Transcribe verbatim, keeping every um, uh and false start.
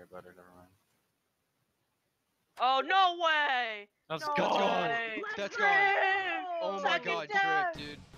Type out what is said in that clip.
about it. Never mind. Oh, no way! Let's no go! Way. Let's That's go! gone. Oh my Second god, death. trip, dude.